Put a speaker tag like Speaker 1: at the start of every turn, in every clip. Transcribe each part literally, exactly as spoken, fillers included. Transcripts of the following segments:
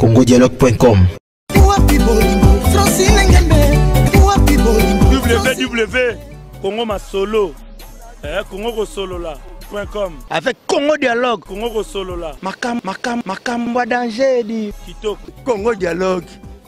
Speaker 1: congo dialogue point com.
Speaker 2: w w w Congo Masolo, eh, Congo Solo là.
Speaker 3: Avec Congo Dialogue,
Speaker 2: Congo Solo là.
Speaker 3: Makam, Makam, Makam, danger dit.
Speaker 2: Kitoko.
Speaker 3: Congo Dialogue.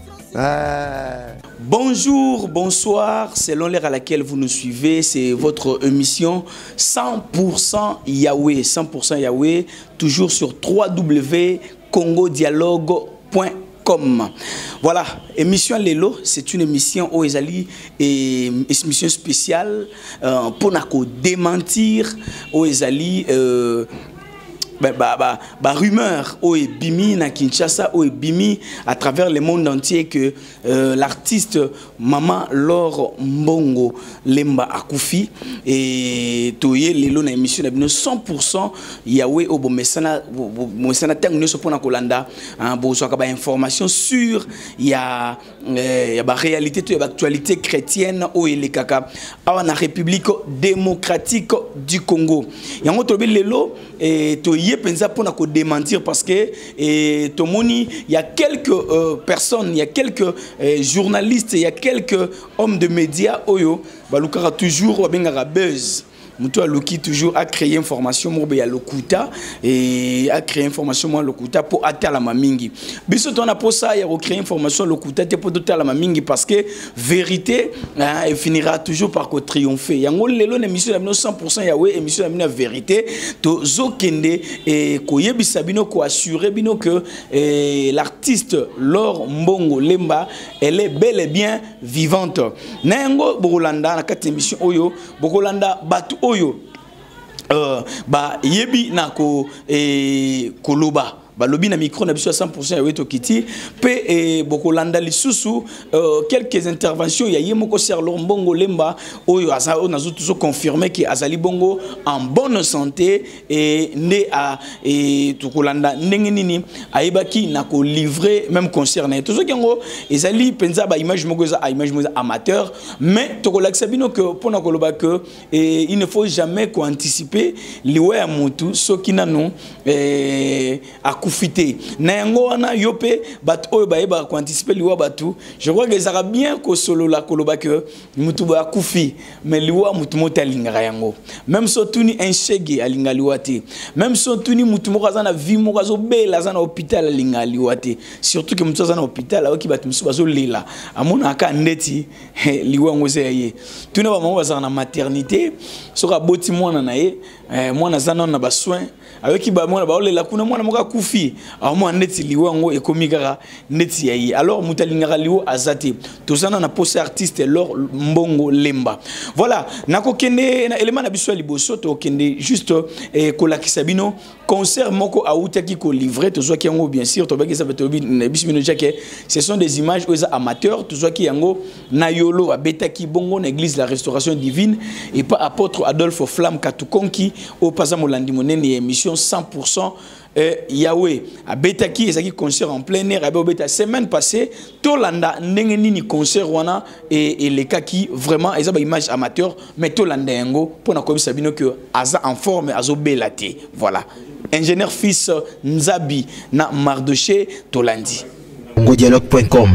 Speaker 3: Ah. Bonjour, bonsoir, selon l'heure à laquelle vous nous suivez, c'est votre émission cent pour cent Yahweh, cent pour cent Yahweh, toujours sur w w w point congo dialogue point com. Voilà, émission Lelo, c'est une émission au Ezali et émission spéciale euh, pour nous démentir au Ezali euh, Bah, bah, bah, bah, rumeur au Bimi na Kinshasa au Bimi à travers le monde entier que euh, l'artiste Maman Laure Mbongo Lemba Akufi et toye lelo na émission na cent pour cent Yahweh au bomesana bomesana tangu nyoso pona kolanda hein bo so ka ba information sur il y a il y a ba réalité to ba actualité chrétienne au elekaka awa na République démocratique du Congo yango tobi lelo et toye pensa pour nous démentir parce que et tomoni il y a quelques euh, personnes, il y a quelques euh, journalistes, il y a quelques hommes de médias oyo balukara toujours bengara buzz. Moutou Luki toujours a créé information morbe ya lokuta et a créé information moi lokuta pour atala mamingi. Biso on a pour ça ya recréer information lokuta te pour atala mamingi parce que vérité hein, elle finira toujours par triompher. Yango lelo émission na cent pour cent Yahweh émission na vérité to zokende et koyebisa bino ko assurer bino que l'artiste Laure Mbongo Lemba elle est bel et bien vivante. Na yango Bokolanda na quatre émission oyo Bokolanda batu oyo euh, ba yebi na ko e koloba ba lobi na micro na biso cent pour cent Yahweh Tokiti pe e bokolanda lisusu euh, quelques interventions ya yemoko ser Laure Mbongo Lemba oyo aza on a toujours confirmé que azali bongo en bonne santé et né à et tokolanda ndenge nini ayebaki na ko livrer même concert na toujours yango ezali penza ba image moko za image moko amateur mais tokolakisa bino que pona koloba que et il ne faut jamais ko anticiper liwe ya mutu soki nanu eh kufite na yango wana yope bat oyo baeba ko anticiper liwa batu je crois que ça sera bien ko solo la koloba que mutu ba kufi mais liwa mutu mota lingara yango même so tuni un chege alinga liwate même so tuni mutu moko za na vie moko zo bela za na hôpital alinga liwate surtout que mutu za na hôpital aoki batu musu bazo lela amona aka ndeti liwa ngose ye tuna ba mama za na maternité soka boti mwana na ye mwana za na ba soins avec ba mwana ba olela kuna mwana moka kufi alors moi neti liwango ekomikaka neti yayi alors mutalingaka liwo azate tozana na poste artiste Laure Mbongo Lemba voilà nako kende na element na biso liboso to kende juste eh, kolakisa bino concert moko autaki ko livrer tozwa ki yango bien sûr to baki ça beto biso bino jake ce sont des images aux amateurs tozwa ki yango na yolo abetaki bongo na église la restauration divine et pas apôtre Adolphe Flamme Katukonki au pasamo landi monene émission cent pour cent Euh, Yahweh a betaki ezaki concert en plein air a beta semaine passée tolanda ndenge nini concert wana et, et les cas qui vraiment ils ont image amateur mais tolanda yango pona ko bisabino que aza en forme azo belate voilà ingénieur fils Nzabi na Mardoché Tolandi
Speaker 1: congo dialogue point com.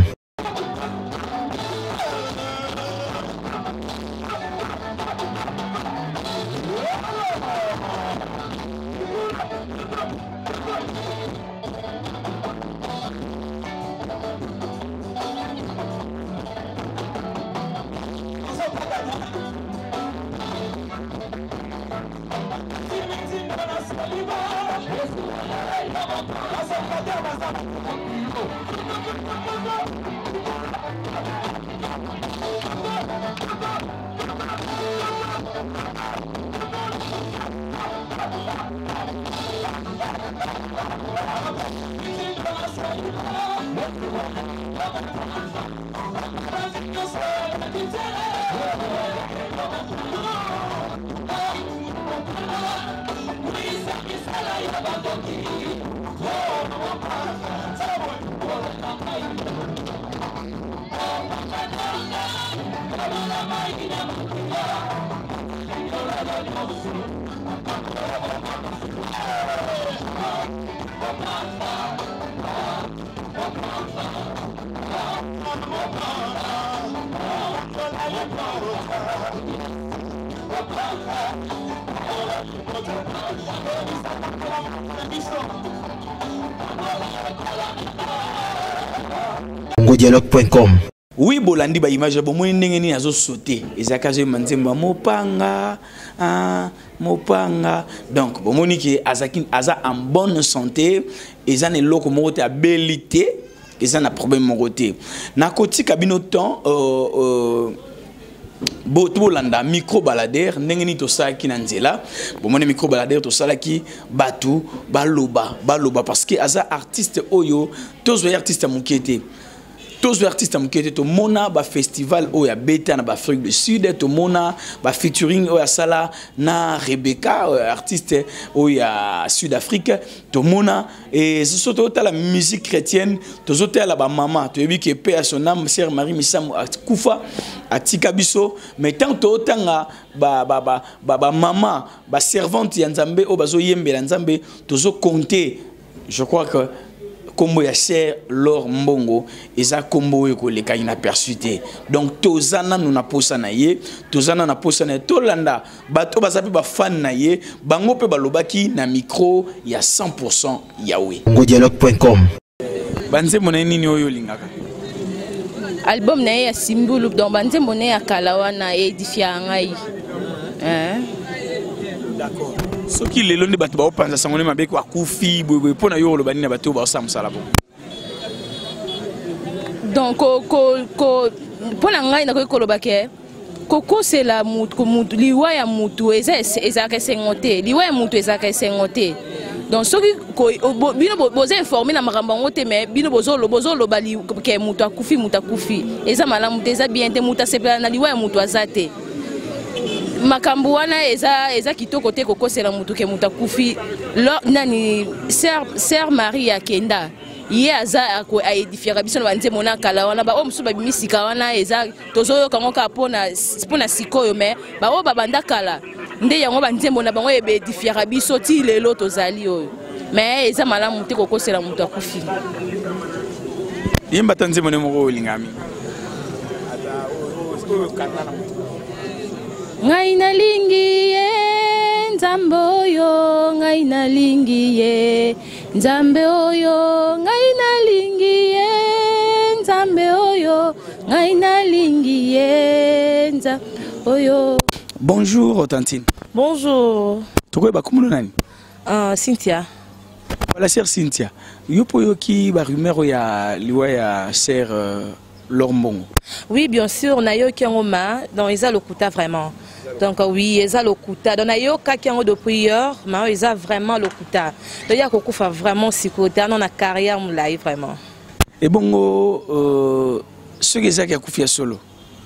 Speaker 1: congo dialogue point com.
Speaker 3: Oui, bolandi ba image bo moni ndenge ni azo sauter ezaka zo manzemba mopanga ah mopanga donc bo moni ki azaki aza en bonne santé eza ne loko moko te abilité eza na problème moko te na koti kabino temps euh euh bo to bolanda micro baladeur ndenge ni to saki na nzela bo moni micro baladeur to salaki batu baloba baloba parce que aza artiste oyo tozo artiste mukete tous les artistes qui sont mona ba festival au ya beta na ba Afrique du Sud to mona ba featuring au ya sala na Rebecca artiste au ya Sud-Afrique to mona et c'est surtout la musique chrétienne to zote la ba maman to yebi que paix à son âme sœur Marie Misam kufa atika biso mais tant to tanga ba ba ba ba, ba maman ba servante ya Nzambe o bazo yembela Nzambe to zo compter je crois que Kombo ya cher Lor Mbongo eza kombo eko leka ina persuité donc tozana nous na posa na ye tozana na posa na to landa bato bazapi ba fan na ye bango pe balobaki na micro ya cent pour cent Yahweh
Speaker 1: congo dialogue point com.
Speaker 3: banze mona nini oyo lingaka
Speaker 4: album na ya Simbulu donc banze mona ya kalawa na edifia ngai hein
Speaker 3: d'accord soki lelo ndi bato ba opanza sangone mabeko akufi bwe pona yo lo bani na bato ba osamsala bo
Speaker 4: donc ko ko pona ngai na ko kolobake koko c'est la mutu mutu liwa ya mutu eza eza ka sengote liwa ya mutu eza ka sengote donc soki ko bino boza informer na makambo ngote mais bino bozolo bozolo bali ke mutu akufi mutu akufi eza malamu te eza bien te mutu sepela na liwa ya mutu azate makambo wana eza eza kitoko te kokosela mutu ke mutu akufi nani sœur sœur Marie Akenda ye aza ko aedifiera biso na banze mona kala wana ba o musu ba bimisika wana eza tozoyo kango ka pona pona sikoyo mais ba o babanda kala nde yango banze mona bango ebe edifiera biso ti lelo tozali oyo mais eza malamu te kokosela mutu akufi
Speaker 3: yemba tanze mona moko lingami
Speaker 4: ngai nalingi ye nzambe oyo ngai nalingi ye nzambe oyo ngai nalingi ye nzambe oyo ngai nalingi ye nzambe oyo.
Speaker 3: Bonjour Tantine.
Speaker 4: Bonjour.
Speaker 3: Tokoy ba kumuno nani?
Speaker 4: Uh, Cynthia.
Speaker 3: Voilà sœur Cynthia. Yopo yoki ba rumeur ya liwa ya sœur euh, Lor Mbongo.
Speaker 4: Oui, bien sûr, on a eu Kiangoma dans Isa Lokuta vraiment. Donc oui, Isa Lokuta. Donc on a eu Kiango de prière, mais Isa vraiment Lokuta. Donc il y a beaucoup vraiment psychoté, on a carrière moulai vraiment.
Speaker 3: Et bongo euh, ce que ça qui a coupé solo.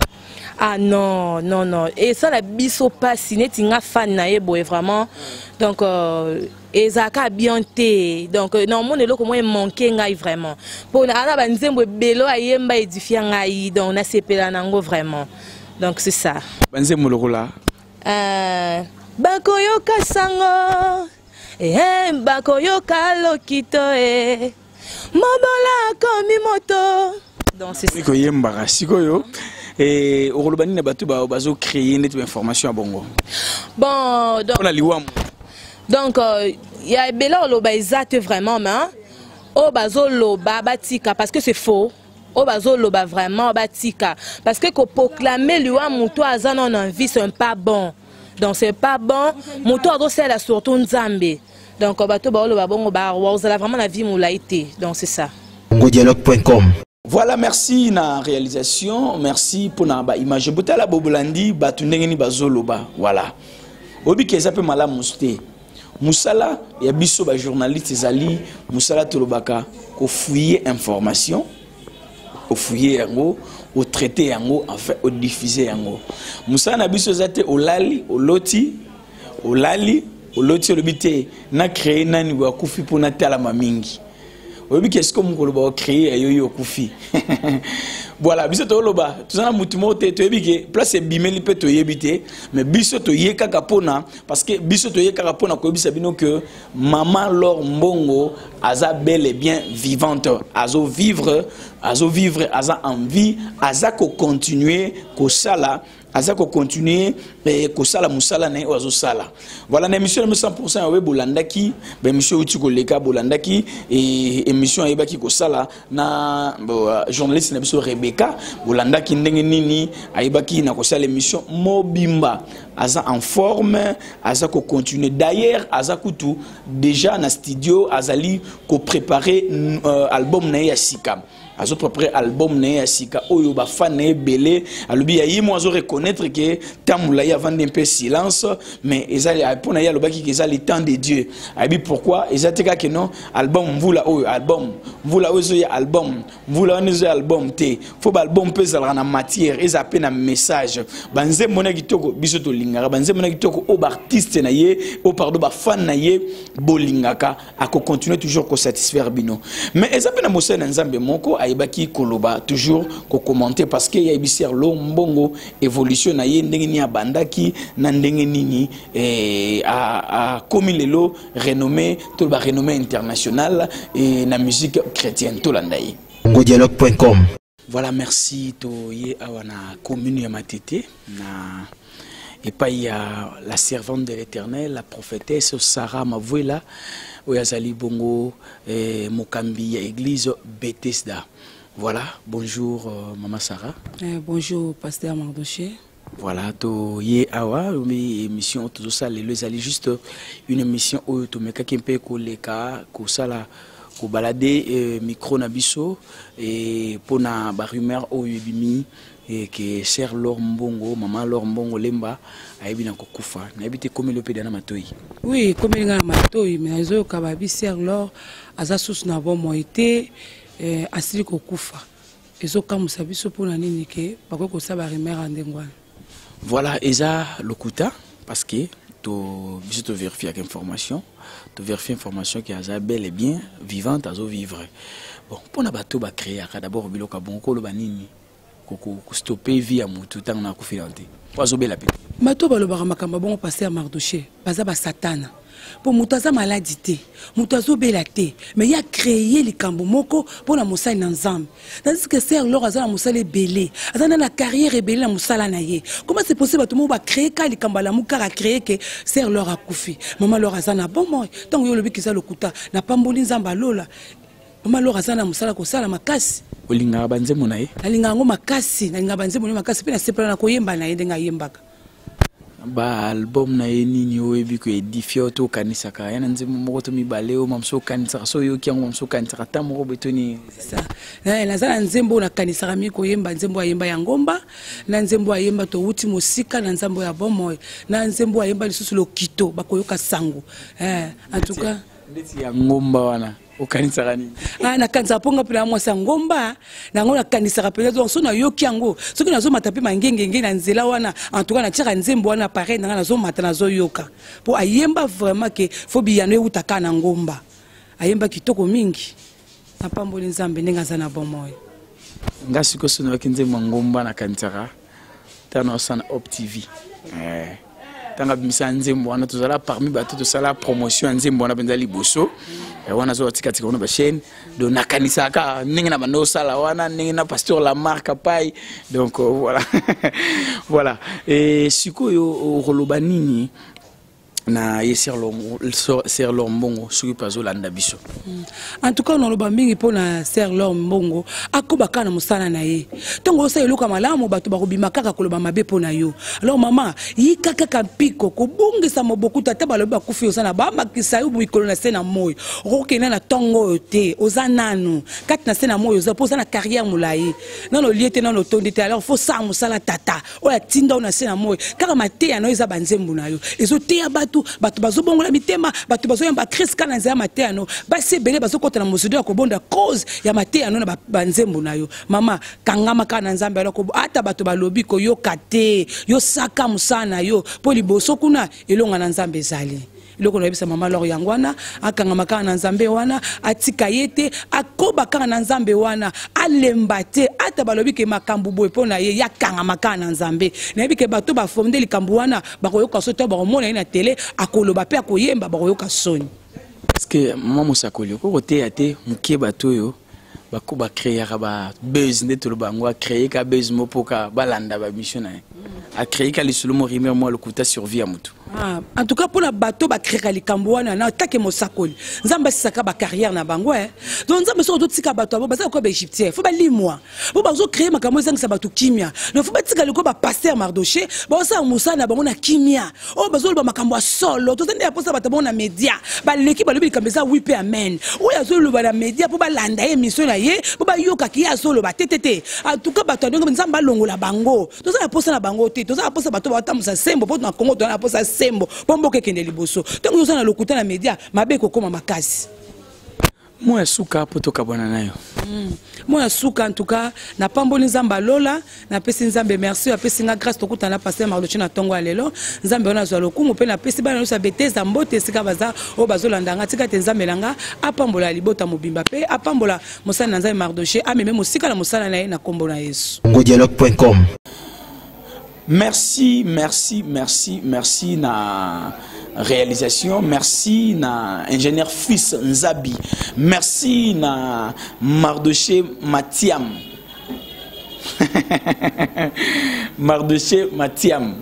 Speaker 4: Ah non, non, non. Et ça la biso pas siné tinga fan na yebo vraiment. Donc euh, ezaka bien té. Donc non mon elo comment manquer ngai vraiment. Pour na ana banzembo belo ayemba édifier ngai donc na sepela nango vraiment. Donc c'est ça.
Speaker 3: Banzembo lokola.
Speaker 4: Euh bakoyoka sango. Eh bakoyoka lokito eh. Mobola komi moto. Donc c'est ça.
Speaker 3: Ko yemba sikoyo. Et au Rolobani na batu ba bazo créer net information à bongo.
Speaker 4: Bon donc on a liwam. Donc il y a bela loba exact vraiment mais au bazo loba batika parce que c'est faux. Au bazo loba vraiment batika parce que ko proclamer liwam muto azana en envie c'est pas bon. Donc c'est pas bon, muto azo sela surtout nzambe. Donc bato ba loba bongo ba wa vraiment la vie moulaité. Donc c'est ça.
Speaker 1: congo dialogue point com.
Speaker 3: Voilà, merci na réalisation, merci pour na ba image. Botala bobolandi batu ndenge ni bazoloba. Voilà. Obi keza pe mala muste. Musala ya biso ba journaliste zali musala tolobaka ko fouiller information, ko fouiller yango, au traiter yango, enfin au diffuser yango. Musala na biso zate olali, oloti, olali, oloti olobite na créer nani wa kufi pour na tala mamingi. Oui, qu'est-ce que vous avez créé yoyo kufi. Voilà, biso to loba, tout ça mutu mote to yebike, place bimeli pe to yebite, mais biso to yeka kapona parce que biso to yeka kapona ko bisa bino que maman Lor Mbongo aza bel et bien vivante, azo vivre, azo vivre, aza en vie, aza ko continuer ko sala aza ko continuer ko sala musala na ozo sala. Voilà na émission cent pour cent yawe bolandaki ba émission uti ko leka bolandaki et émission ayebaki ko sala na journaliste na biso Rebecca bolandaki ndenge nini ayebaki na ko sala émission mobimba aza en forme aza ko continuer. D'ailleurs aza kutu déjà na studio azali ko préparer euh, album na ya sika azo préparer album na ya sika oyo ba fan na belé alobi ya yimo azo reconnaître que tamula ya vendre un peu silence mais ezali pour na ya lobaki que ezali temps de Dieu abi pourquoi ezati ka que non album mvula oyo album mvula oyo ya album mvula oyo album te faut ba album pe zala na matière eza pe na message banze mona kitoko biso to lingaka banze mona kitoko o ba artiste na ye o pardon ba fan na ye bolingaka ako continuer toujours ko satisfaire bino mais eza pe na mosena nzambe moko ayebaki koloba toujours ko commenter parce que ya ibisir lo mbongo évolution na ye ndenge ni abandaki na ndenge nini eh a a comme lelo renommé to ba renommé international et na musique chrétienne to landai
Speaker 1: ngodialogue point com.
Speaker 3: Voilà, merci to ye awana commune ya matete na et pas il y a la servante de l'Éternel, la prophétesse Sarah Mavouela oyazali bongo eh, mokambi ya église Bethesda. Voilà, bonjour euh, Maman Sarah.
Speaker 5: Eh, bonjour Pasteur Mardoché.
Speaker 3: Voilà, to ye awa mi émission tout ça les ezali juste une émission où to meka kempe ko leka ko sala ko balader euh, micro na biso et pona ba rumeur o yebimi et que Sœur Laure Mbongo Maman Laure Mbongo Lemba ayebi na kokufa na yebite comme le pédana matoi.
Speaker 5: Oui, comme il na matoi mais azo kababi Sœur Laure aza sous na bon moité eh, asili kokufa ezo kamusa biso pona nini ke bako ko sa ba rumeur andengwana.
Speaker 3: Voilà, eza lokuta parce que to biso to vérifier avec information, to vérifier information qui a bel et bien vivante azo vivre. Bon, pour na bato ba créer d'abord biloka bonko lo banini koko stopper vie à mutu tant na ko filante. Azo bela pe.
Speaker 5: Bato ba lo ba makamba bon Pasteur Mardoché, baza ba satana. Pour mutaza maladie te, mutazo bela te, mais il a créé les kambo moko pour la moussa nanzam. Tandis que Sœur Laure azana moussa les belé, azana la carrière belé la moussa la naye. Comment c'est possible tout le monde va créer quand les kambala mouka a créé que Sœur Laure a koufi. Maman Laure azana bon moi, tant que yo le biki za lokuta, na pamboli nzamba lola. Maman Laure azana moussa la kosala makasi.
Speaker 3: Olinga banze monaye.
Speaker 5: Alinga ngo makasi, na linga banze monaye makasi pe na sepela na koyemba na yende nga yembaka.
Speaker 3: Ba album na ye nini oyebi ko édifier to kanisaka yana nzembo moko to mibale o mamso kanisaka so yo kiango mamso kanisaka ta moko betoni
Speaker 5: ça na nazala nzembo na kanisaka mi ko yemba nzembo ayemba ya ngomba na nzembo ayemba to wuti mosika na nzembo ya bomoy na nzembo ayemba lisusu lokito bakoyoka sango eh en tout cas
Speaker 3: ndeti ya ngomba wana okanisaka nini
Speaker 5: ah na kanisa ponga pela mwasa ngomba na ngona kanisaka pela donc so na yoki yango soki nazo matape mangenge nge na nzela wana en tout cas na tira nzembo wana pareil na nazo mata nazo yoka po ayemba vraiment que faut biyano utaka na ngomba ayemba kitoko mingi na pamboli nzambe ndenga za na bomoy
Speaker 3: ngasi ko sono kinzembo ngomba na kanisaka tano sana Op T V eh tanga bimisa nzembo wana tozala parmi bato to sala promotion nzembo wana benza liboso wana zo tika tika ona ba chaîne do nakanisaka ninga na bando sala wana ninga na pasteur la marque pai donc euh, voilà voilà et sikoyo roloba nini na Sœur Laure Mbongo soki pazo landa biso.
Speaker 5: En tout cas on loba mingi pona Sœur Laure Mbongo akobaka na musala na ye tongo sa eluka malamu bato bakobima kaka koloba mabe pona yo. Alors maman yika kaka mpiko kobongisa moboku tata baloba kufi osana ba makisa yo bikolo na sena moyo okokena na tongo te ozananu kati na sena moyo za posa na carrière mulayi nano liete nano tondi te alors faut ça musala tata oya tinda na sena moyo kaka mate ya no eza banzembu na yo ezo te ya batu batu bazobongola mitema batu bazoyamba Christ kana nzela mateyano basi belé bazokota na mosudo ya kobonda cause ya mateyano na banzembu na yo mama kangama kana nzambe aloko ata batu balobi ko yo kate yo saka musana yo po liboso kuna elonga na nzambe zali loko na bisa Mama Laure yangwana akangama kana na nzambe wana atika yete akoba kana na nzambe wana alembate ata balobi ke makambu boye pona ye yakangama kana na nzambe na yebi ke bato ba fondé likambu wana bakoyoka soto bakomona na télé akoloba pe akoyemba bakoyoka soni
Speaker 3: parce que mama musakoli ko kote ate muke bato yo bakuba créer ba buzz nde to bango créer ka buzz mopoka balanda ba mission na a créé kali solomo rimer moi le kuta survie à mutu.
Speaker 5: Ah, en tout cas pour la bateau ba créer likambo wana na take mosakoli nzamba sisaka ba carrière na bango eh donc nzamba so to tika bateau ba za ko ba égyptien faut ba limwa bo ba zo créer makambo zang sa bateau kimia donc faut ba tika liko ba pasteur Mardoché ba sa musa na bango na kimia o ba zo ba makambo solo to tende aposa bateau na média ba leki ba lobi kambeza oui pe amen o ya zo lo ba na média pour ba landa émission na ye pour ba yoka ki ya solo ba tétété en tout cas bateau donc nzamba longola bango to za aposa na bango te to za aposa bateau ba tamusa sembo po na Congo to na aposa sembo pombo kekende liboso tango yo sana lokuta na media mabe kokoma makasi
Speaker 3: moi suka poto kabona nayo
Speaker 5: mm. moi suka en tout cas na pamboli nzamba lola na pesi nzambe merci na pesi nga grâce tokuta na pasteur Mardoché na tongo alelo nzambe ona zo lokumu pe na pesi bana no sa beteza mbote sika baza o bazolanda tika te nzambe langa apambola libota mobimba pe apambola mosana na nzambe Mardoché ameme mosika na mosana na ye na kombo na Yesu
Speaker 1: congo dialogue point com.
Speaker 3: Merci, merci, merci, merci na réalisation, merci na ingénieur Fils Nzabi, merci na Mardoché Matiam. Mardoché Matiam.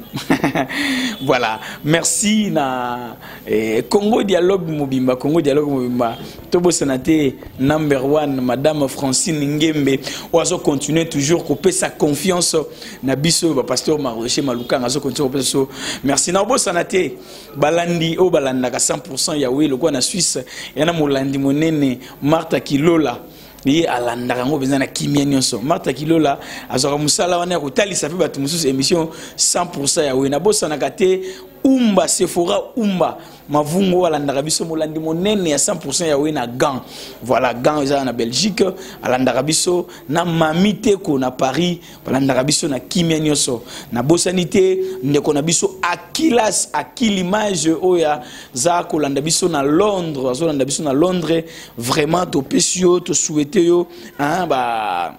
Speaker 3: Voilà, merci na eh, Congo Dialogue Mobimba, Congo Dialogue Mobimba. Tobo Sanate number one, Madame Francine Ngembe. Oazo continuer toujours couper sa confiance na biso pasteur Mardoché Maluka ngazo continuer so. Merci na Obo Sanate balandi o balanda ka cent pour cent Yahweh le kwa na Suisse yana molandi monene Martha Kilola. Lié à l'andarango besoin na kimia nyonso Martha Kilola azoka musala wana ko talisa pe batu mususu émission cent pour cent ya wena bossa na kate umba Sephora umba mavungo wala ndaka biso molandi monene ya cent pour cent ya wena Gand voilà Gand eza na Belgique ala ndaka biso na mamite ko na Paris wala ndaka biso na kimia nyonso na bosanité ndeko na biso Akilas Akilimage oya za ko landa biso na Londres azo landa biso na Londres vraiment to pesio to souhaiter yo hein ba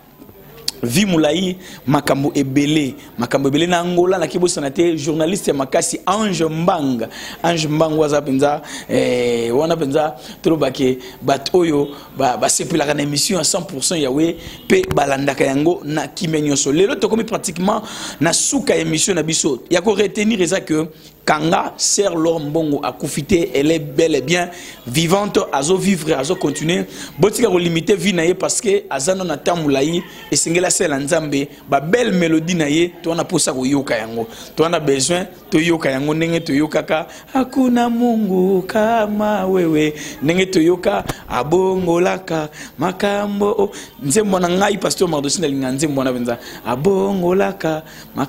Speaker 3: Vi Moulaï, Makambo Ebele, Makambo Ebele na Angola, na Kibo Sanate, journaliste Makasi, Ange Mbang, Ange Mbang waza penza, eh, wana penza, Trobake, Bat Oyo, ba, ba sepulaka na émission à cent pour cent Yahweh, pe balanda kayango na Kimenyoso. Lelo to komi pratiquement na souka émission na biso. Yako retenir ça que Kanga, Sœur Laure Mbongo a confité, elle est bel et bien vivante, azo vivre, azo continuer. Botika ko limiter vie naie parce que azano na tamulaï et singela sel nzambe, ba belle mélodie naie, to na posa ko yoka yango. To na besoin to yoka yango ndenge to yoka ka hakuna Mungu kama wewe. Ndenge to yoka abongolaka makambo nzembo na ngai pasteur Mardoché na linga nzembo na benza abongolaka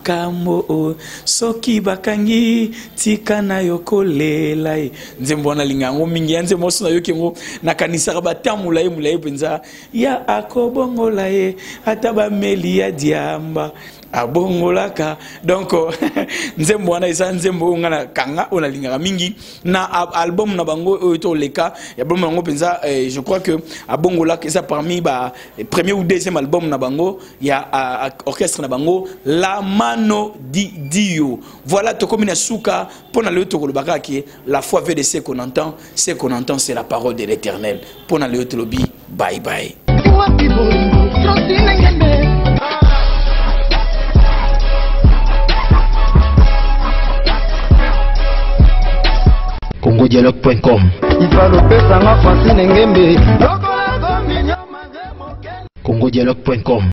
Speaker 3: makambo soki bakangi tika na yokolela nzembo na lingango mingi yanze moso na yokengo na kanisa ba tamula ye mula ye penza ya akobongola ye ataba meli ya diamba abongolaka donc nzembo na isa nzembo ngana kanga ona lingaka mingi na album na bango oyo leka ya album bango penza eh, je crois que abongolaka ça parmi ba premier ou deuxième album na bango ya a, a, orchestre na bango La Mano di Dio. Voilà to comme na suka pona le to kolobaka ki la foi V D C qu'on entend, ce qu'on entend c'est la parole de l'Éternel. Pona le to lobi bye bye.
Speaker 1: congo dialogue point com. congo dialogue point com.